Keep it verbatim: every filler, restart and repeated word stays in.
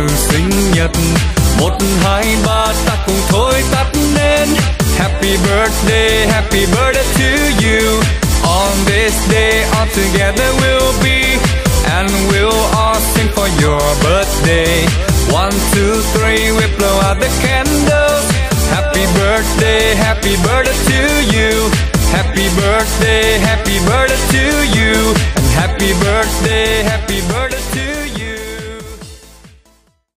mừng sinh nhật. Một hai ba ta cùng thôi tắt nến. Happy birthday, happy birthday to you. On this day all together we'll be, and we'll all sing for your birthday. One, two, three, we blow out the candles. Happy birthday, happy birthday to you. Happy birthday,